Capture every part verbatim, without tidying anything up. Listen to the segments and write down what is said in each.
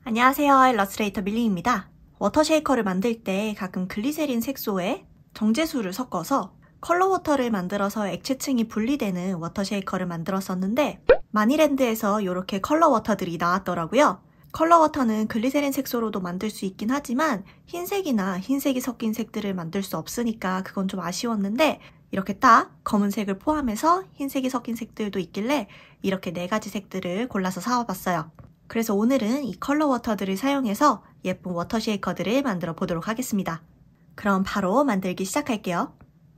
안녕하세요. 일러스트레이터 밀리입니다. 워터 쉐이커를 만들 때 가끔 글리세린 색소에 정제수를 섞어서 컬러 워터를 만들어서 액체층이 분리되는 워터 쉐이커를 만들었었는데 마니랜드에서 이렇게 컬러 워터들이 나왔더라고요. 컬러 워터는 글리세린 색소로도 만들 수 있긴 하지만 흰색이나 흰색이 섞인 색들을 만들 수 없으니까 그건 좀 아쉬웠는데 이렇게 딱 검은색을 포함해서 흰색이 섞인 색들도 있길래 이렇게 네 가지 색들을 골라서 사와봤어요. 그래서 오늘은 이 컬러 워터들을 사용해서 예쁜 워터 쉐이커들을 만들어 보도록 하겠습니다. 그럼 바로 만들기 시작할게요.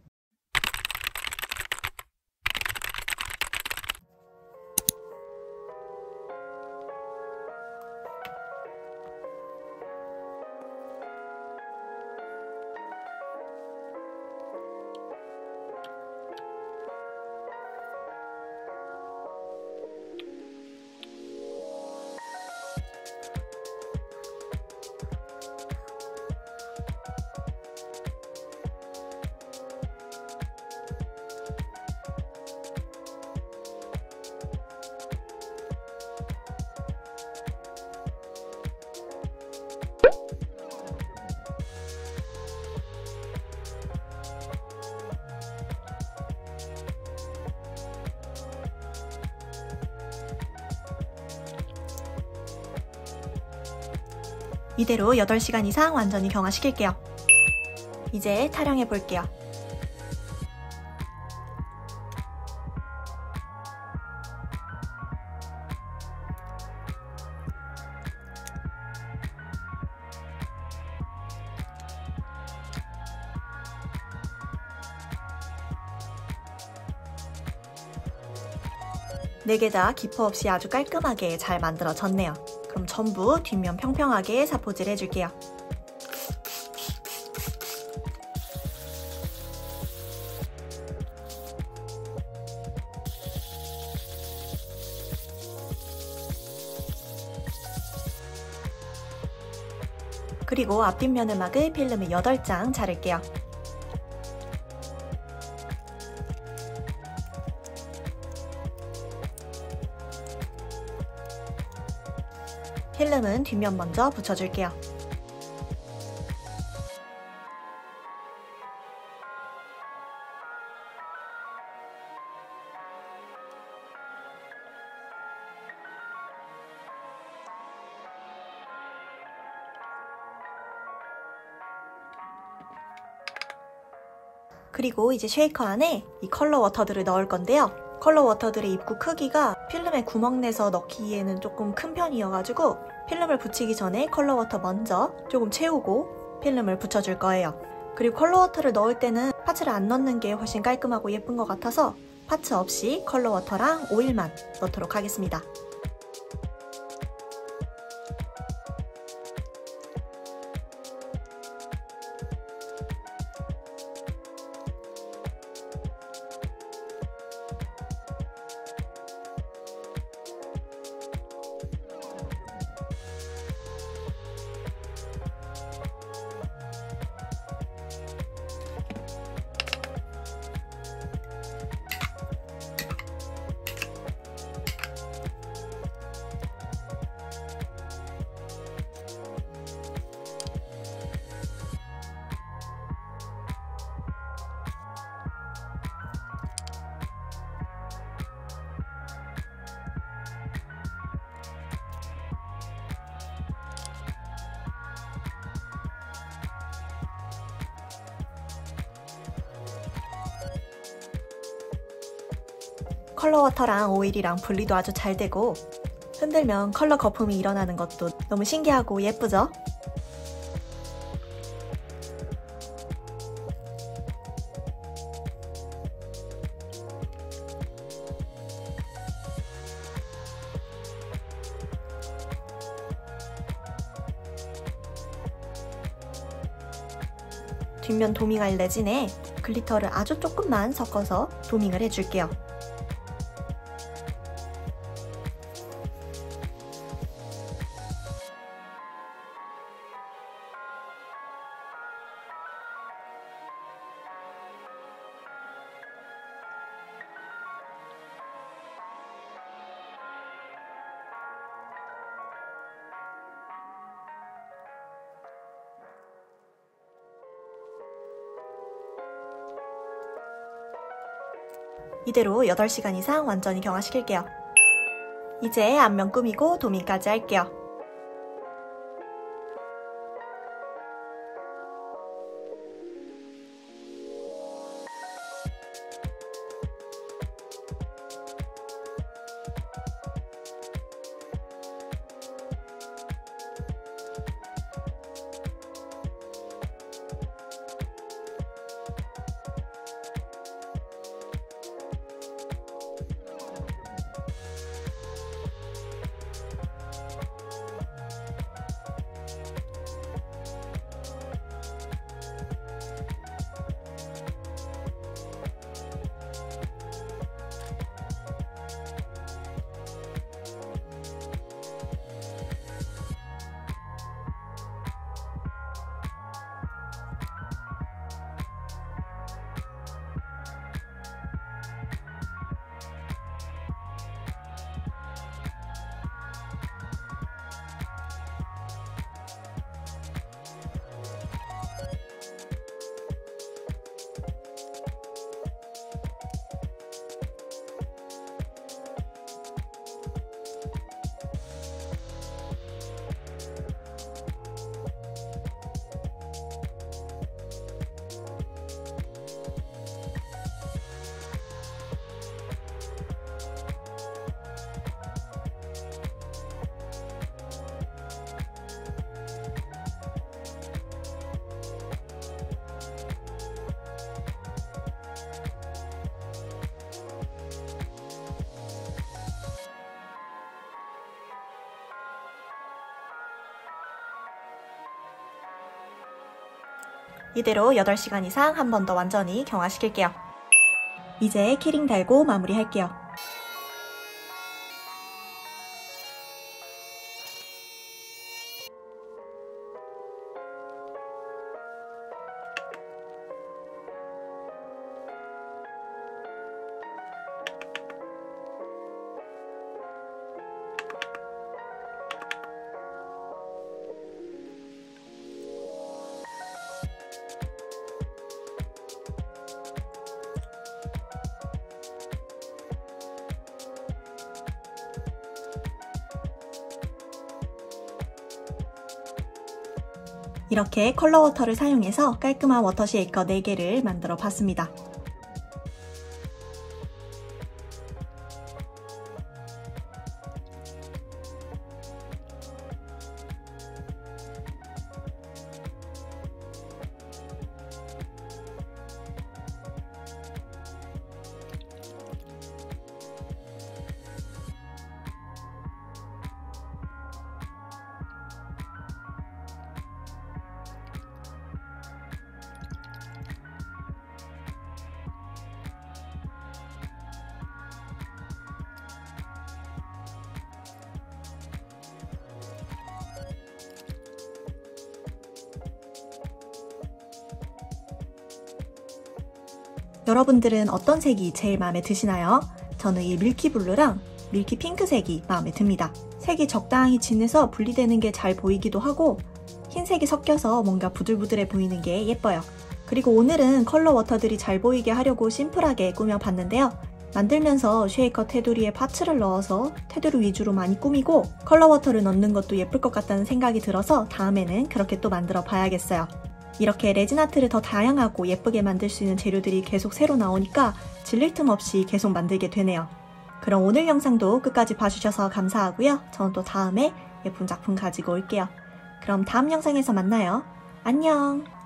이대로 여덟 시간 이상 완전히 경화시킬게요. 이제 타령해 볼게요. 네 개 다 기포 없이 아주 깔끔하게 잘 만들어졌네요. 그럼 전부 뒷면 평평하게 사포질 해줄게요. 그리고 앞뒷면을 막을 필름을 여덟 장 자를게요. 필름은 뒷면 먼저 붙여줄게요. 그리고 이제 쉐이커 안에 이 컬러 워터들을 넣을 건데요. 컬러 워터들의 입구 크기가 필름에 구멍 내서 넣기에는 조금 큰 편이어가지고 필름을 붙이기 전에 컬러 워터 먼저 조금 채우고 필름을 붙여줄 거예요. 그리고 컬러 워터를 넣을 때는 파츠를 안 넣는 게 훨씬 깔끔하고 예쁜 것 같아서 파츠 없이 컬러 워터랑 오일만 넣도록 하겠습니다. 컬러 워터랑 오일이랑 분리도 아주 잘 되고 흔들면 컬러 거품이 일어나는 것도 너무 신기하고 예쁘죠? 뒷면 도밍할 레진에 글리터를 아주 조금만 섞어서 도밍을 해줄게요. 이대로 여덟 시간 이상 완전히 경화시킬게요. 이제 앞면 꾸미고 도민까지 할게요. 이대로 여덟 시간 이상 한 번 더 완전히 경화시킬게요. 이제 키링 달고 마무리할게요. 이렇게 컬러 워터를 사용해서 깔끔한 워터 쉐이커 네 개를 만들어 봤습니다. 여러분들은 어떤 색이 제일 마음에 드시나요? 저는 이 밀키 블루랑 밀키 핑크색이 마음에 듭니다. 색이 적당히 진해서 분리되는 게 잘 보이기도 하고 흰색이 섞여서 뭔가 부들부들해 보이는 게 예뻐요. 그리고 오늘은 컬러 워터들이 잘 보이게 하려고 심플하게 꾸며봤는데요. 만들면서 쉐이커 테두리에 파츠를 넣어서 테두리 위주로 많이 꾸미고 컬러 워터를 넣는 것도 예쁠 것 같다는 생각이 들어서 다음에는 그렇게 또 만들어 봐야겠어요. 이렇게 레진 아트를 더 다양하고 예쁘게 만들 수 있는 재료들이 계속 새로 나오니까 질릴 틈 없이 계속 만들게 되네요. 그럼 오늘 영상도 끝까지 봐주셔서 감사하고요. 저는 또 다음에 예쁜 작품 가지고 올게요. 그럼 다음 영상에서 만나요. 안녕!